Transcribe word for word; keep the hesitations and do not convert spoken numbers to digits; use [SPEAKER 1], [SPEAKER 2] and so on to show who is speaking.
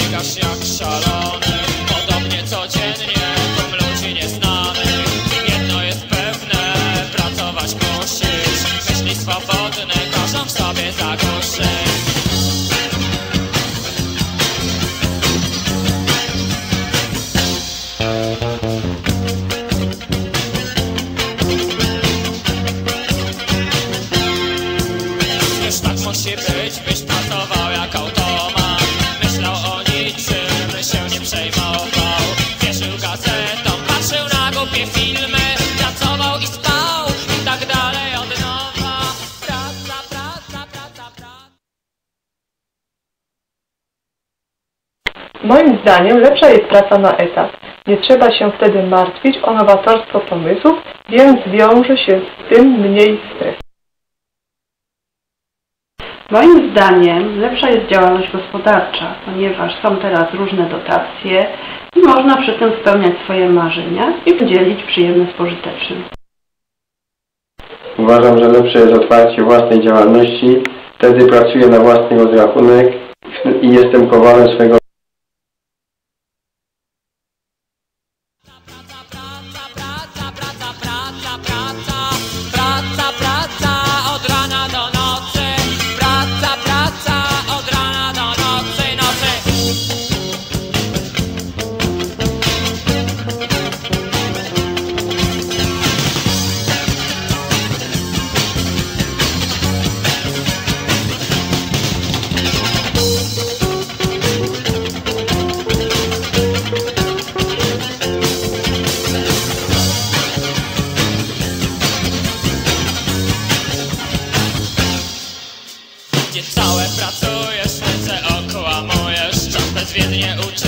[SPEAKER 1] biegasz jak szalony, podobnie codziennie kum ludzi nieznanych. Jedno jest pewne, pracować musisz, myśli swobodne każą w sobie zagłuszyć. Już tak musi być, byś pracował jak automat. Myślał o niczym, się nie przejmował. Wierzył gazetom, patrzył na głupie filmy, pracował i spał i tak dalej od nowa. Praca, praca, praca, praca.
[SPEAKER 2] Moim zdaniem lepsza jest praca na etat. Nie trzeba się wtedy martwić o nowatorstwo pomysłów, więc wiąże się z tym mniej stresu.
[SPEAKER 3] Moim zdaniem lepsza jest działalność gospodarcza, ponieważ są teraz różne dotacje i można przy tym spełniać swoje marzenia i podzielić przyjemne z pożytecznym.
[SPEAKER 4] Uważam, że lepsze jest otwarcie własnej działalności, wtedy pracuję na własny rozrachunek i jestem kowalem swego.
[SPEAKER 1] Praca, praca od rana do nocy. Praca, praca od rana do nocy, nocy. Gdzie całe pracujesz, ręce okłamujesz, czas bezwiednie uczy.